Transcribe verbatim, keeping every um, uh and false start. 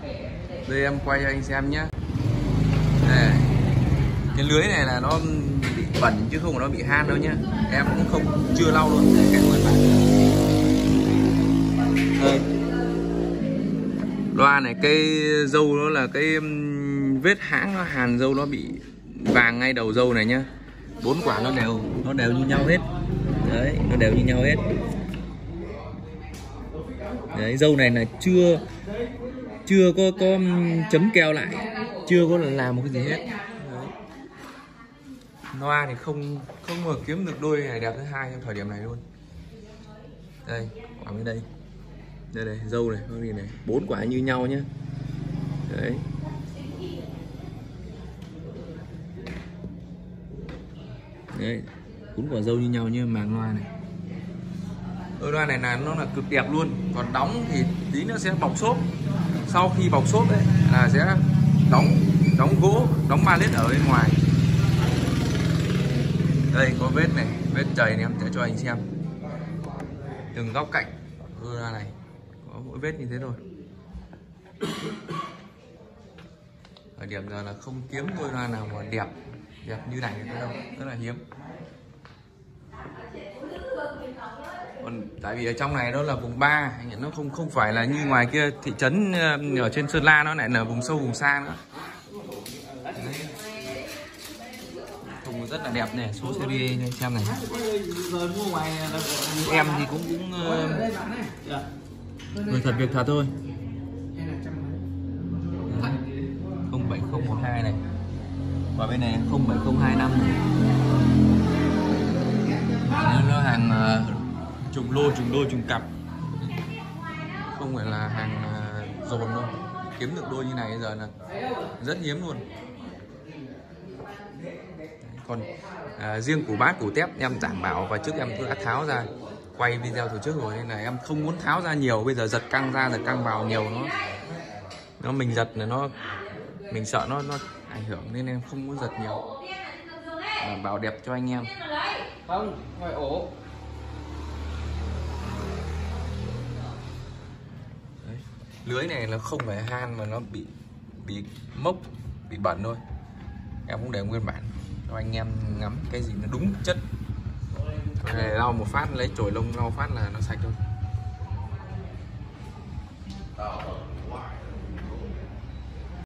Đây em quay cho anh xem nhé. Đây, cái lưới này là nó bị bẩn chứ không phải nó bị han đâu nhá. Em cũng không chưa lau luôn cái nguyên bản. Đây. Loa này cái dâu nó là cái vết hãng nó hàn dâu nó bị vàng ngay đầu dâu này nhá. Bốn quả nó đều nó đều như nhau hết. Đấy, nó đều như nhau hết. Đấy, dâu này là chưa chưa có có chấm keo lại, chưa có làm một cái gì hết. Đấy. Loa thì không không mà kiếm được đôi này đẹp thứ hai trong thời điểm này luôn. Đây, quả bên đây. Đây này, dâu này, cái gì này, bốn quả như nhau nhá. Đấy. Đấy, bốn quả dâu như nhau như màng loa này. Đôi loa này là nó là cực đẹp luôn. Còn đóng thì tí nữa sẽ bọc xốp. Sau khi bọc xốp đấy là sẽ đóng đóng gỗ, đóng ba lít ở bên ngoài. Đây có vết này, vết chày này em sẽ cho anh xem. Từng góc cạnh đôi loa này có mỗi vết như thế thôi. Ở điểm giờ là không kiếm đôi loa nào mà đẹp đẹp như này nữa đâu, rất là hiếm. Còn tại vì ở trong này đó là vùng ba, nó không không phải là như ngoài kia thị trấn ở trên Sơn La, nó lại là vùng sâu vùng xa nữa. Thùng rất là đẹp này, số series này xem này. Em thì cũng cũng người thật việc thật thôi. không bảy không một hai này. Và bên này không bảy không hai năm này. Nó hàng uh, trùng lô, trùng đôi, trùng cặp, không phải là hàng uh, dồn đâu. Kiếm được đôi như này bây giờ là rất hiếm luôn. Còn uh, riêng củ bát, củ tép em đảm bảo và trước em cũng đã tháo ra quay video từ trước rồi, nên là em không muốn tháo ra nhiều. Bây giờ giật căng ra, giật căng vào nhiều nó nó mình giật là nó mình sợ nó nó ảnh hưởng, nên em không muốn giật nhiều, đảm bảo đẹp cho anh em. Không, phải ổ. Đấy. Lưới này là không phải han mà nó bị bị mốc, bị bẩn thôi. Em cũng để nguyên bản cho anh em ngắm cái gì nó đúng chất. Cái này lau một phát, lấy chổi lông lau phát là nó sạch thôi.